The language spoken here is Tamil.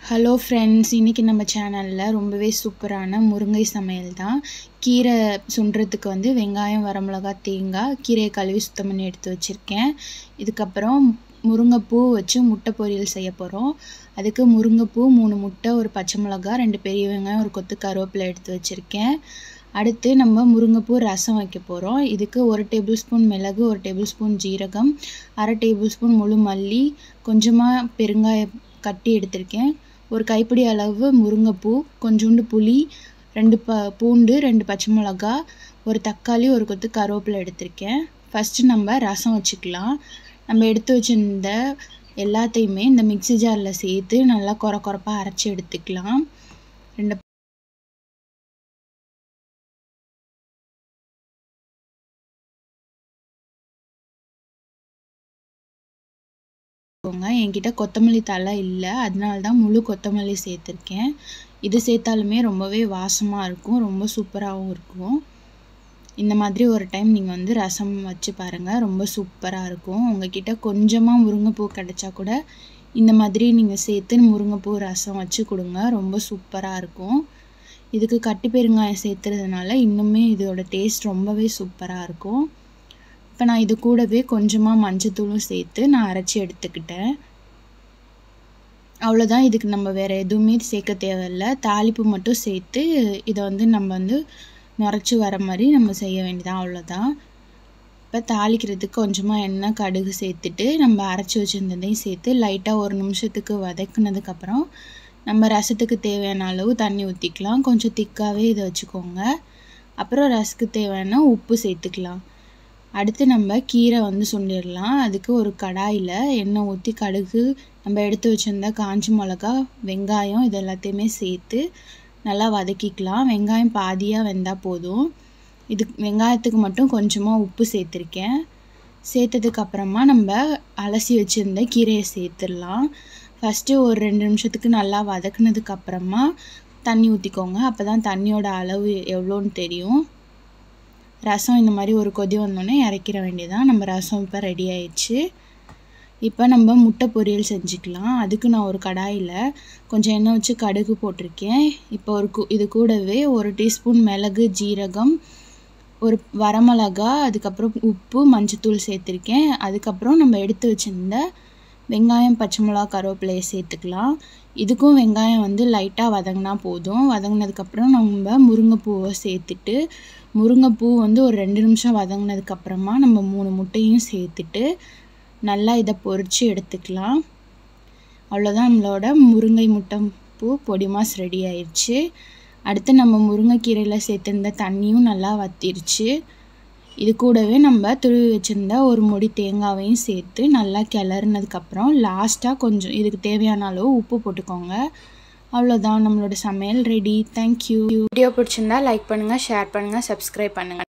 ஹலோ ஃப்ரெண்ட்ஸ், இன்றைக்கி நம்ம சேனலில் ரொம்பவே சூப்பரான முருங்கை சமையல் தான். கீரை சுண்டுறதுக்கு வந்து வெங்காயம், வரமிளகா, தேங்காய், கீரையை கழுவி சுத்தம் பண்ணி எடுத்து வச்சுருக்கேன். இதுக்கப்புறம் முருங்கைப்பூ வச்சு முட்டை பொரியல் செய்ய போகிறோம். அதுக்கு முருங்கைப்பூ, 3 முட்டை, ஒரு பச்சை மிளகா, 2 பெரிய வெங்காயம், ஒரு கொத்து கருவேப்பிலை எடுத்து வச்சுருக்கேன். அடுத்து நம்ம முருங்கைப்பூ ரசம் வைக்க போகிறோம். இதுக்கு 1 டேபிள் ஸ்பூன் மிளகு, 1 டேபிள் ஸ்பூன் ஜீரகம், 1/2 டேபிள் ஸ்பூன் முழு மல்லி, கொஞ்சமாக பெருங்காயம் கட்டி எடுத்திருக்கேன், ஒரு கைப்பிடி அளவு முருங்கைப்பூ, கொஞ்சோண்டு புளி, 2 பூண்டு, 2 பச்சை மிளகா, ஒரு தக்காளி, ஒரு கொத்து கருவேப்பிலை எடுத்திருக்கேன். ஃபஸ்ட்டு நம்ம ரசம் வச்சுக்கலாம். நம்ம எடுத்து வச்சிருந்த எல்லாத்தையுமே இந்த மிக்ஸி ஜாரில் சேர்த்து நல்லா கொரப்பாக அரைச்சி எடுத்துக்கலாம். 2 என்கிட்ட கொத்தமல்லி தழை இல்லை, அதனால தான் முழு கொத்தமல்லி சேர்த்துருக்கேன். இது சேர்த்தாலுமே ரொம்பவே வாசமாக இருக்கும், ரொம்ப சூப்பராகவும் இருக்கும். இந்த மாதிரி ஒரு டைம் நீங்கள் வந்து ரசம் வச்சு பாருங்கள், ரொம்ப சூப்பராக இருக்கும். உங்கள்கிட்ட கொஞ்சமாக முருங்கைப்பூ கிடச்சா கூட இந்த மாதிரி நீங்கள் சேர்த்து முருங்கைப்பூ ரசம் வச்சு கொடுங்க, ரொம்ப சூப்பராக இருக்கும். இதுக்கு கட்டி பெருங்காயம் சேர்த்துறதுனால இன்னுமே இதோட டேஸ்ட் ரொம்பவே சூப்பராக இருக்கும். இப்போ நான் இது கூடவே கொஞ்சமாக மஞ்சத்தூளும் சேர்த்து நான் அரைச்சி எடுத்துக்கிட்டேன். அவ்வளோதான், இதுக்கு நம்ம வேறு எதுவுமே சேர்க்க தேவையில்லை. தாளிப்பு மட்டும் சேர்த்து இதை வந்து நம்ம வந்து நுரைச்சி வர மாதிரி நம்ம செய்ய வேண்டியதான், அவ்வளோதான். இப்போ தாளிக்கிறதுக்கு கொஞ்சமாக எண்ணெய், கடுகு சேர்த்துட்டு நம்ம அரைச்சி வச்சுருந்ததையும் சேர்த்து லைட்டாக 1 நிமிஷத்துக்கு வதக்குனதுக்கப்புறம் நம்ம ரசத்துக்கு தேவையான அளவு தண்ணி ஊற்றிக்கலாம். கொஞ்சம் திக்காகவே இதை வச்சுக்கோங்க. அப்புறம் ரசத்துக்கு தேவையான உப்பு சேர்த்துக்கலாம். அடுத்து நம்ம கீரை வந்து சுண்டிடலாம். அதுக்கு ஒரு கடாயில் எண்ணெய் ஊற்றி கடுகு, நம்ம எடுத்து வச்சுருந்த காஞ்ச மிளகா, வெங்காயம் இது எல்லாத்தையுமே சேர்த்து நல்லா வதக்கிக்கலாம். வெங்காயம் பாதியாக வெந்தால் போதும். வெங்காயத்துக்கு மட்டும் கொஞ்சமாக உப்பு சேர்த்துருக்கேன். சேர்த்ததுக்கப்புறமா நம்ம அலசி வச்சுருந்த கீரையை சேர்த்துடலாம். ஃபஸ்ட்டு ஒரு 2 நிமிஷத்துக்கு நல்லா வதக்குனதுக்கப்புறமா தண்ணி ஊற்றிக்கோங்க. அப்போ தான் தண்ணியோட அளவு எவ்வளோன்னு தெரியும். ரசம் இந்த மாதிரி ஒரு கொதி வந்தோடனே இறக்கிற வேண்டியதான். நம்ம ரசம் இப்போ ரெடி ஆயிடுச்சு. இப்போ நம்ம முட்டை பொரியல் செஞ்சுக்கலாம். அதுக்கு நான் ஒரு கடாயில் கொஞ்சம் எண்ணெய் வச்சு கடுகு போட்டிருக்கேன். இப்போ இது கூடவே 1 டீஸ்பூன் மிளகு, ஜீரகம், ஒரு வரமிளகா, அதுக்கப்புறம் உப்பு, மஞ்சத்தூள் சேர்த்துருக்கேன். அதுக்கப்புறம் நம்ம எடுத்து வச்சுருந்த வெங்காயம், பச்சை மிளகா, கருவேப்பிலையை சேர்த்துக்கலாம். இதுக்கும் வெங்காயம் வந்து லைட்டாக வதங்கினா போதும். வதங்கினதுக்கப்புறம் நம்ம முருங்கைப்பூவை சேர்த்துட்டு, முருங்கைப்பூ வந்து ஒரு 2 நிமிஷம் வதங்கினதுக்கப்புறமா நம்ம 3 முட்டையும் சேர்த்துட்டு நல்லா இதை பொரித்து எடுத்துக்கலாம். அவ்வளோதான், நம்மளோட முருங்கை முட்டை பூ பொடி மாஸ் ரெடி ஆயிடுச்சு. அடுத்து நம்ம முருங்கைக்கீரையில் சேர்த்துருந்த தண்ணியும் நல்லா வத்திருச்சு. இது கூடவே நம்ம துருவி வச்சுருந்த ஒரு முடி தேங்காவையும் சேர்த்து நல்லா கிளறினதுக்கப்புறம் லாஸ்ட்டாக கொஞ்சம் இதுக்கு தேவையான அளவு உப்பு போட்டுக்கோங்க. அவ்வளோதான், நம்மளோட சமையல் ரெடி. தேங்க்யூ. வீடியோ பிடிச்சிருந்தா லைக் பண்ணுங்கள், ஷேர் பண்ணுங்கள், சப்ஸ்கிரைப் பண்ணுங்கள்.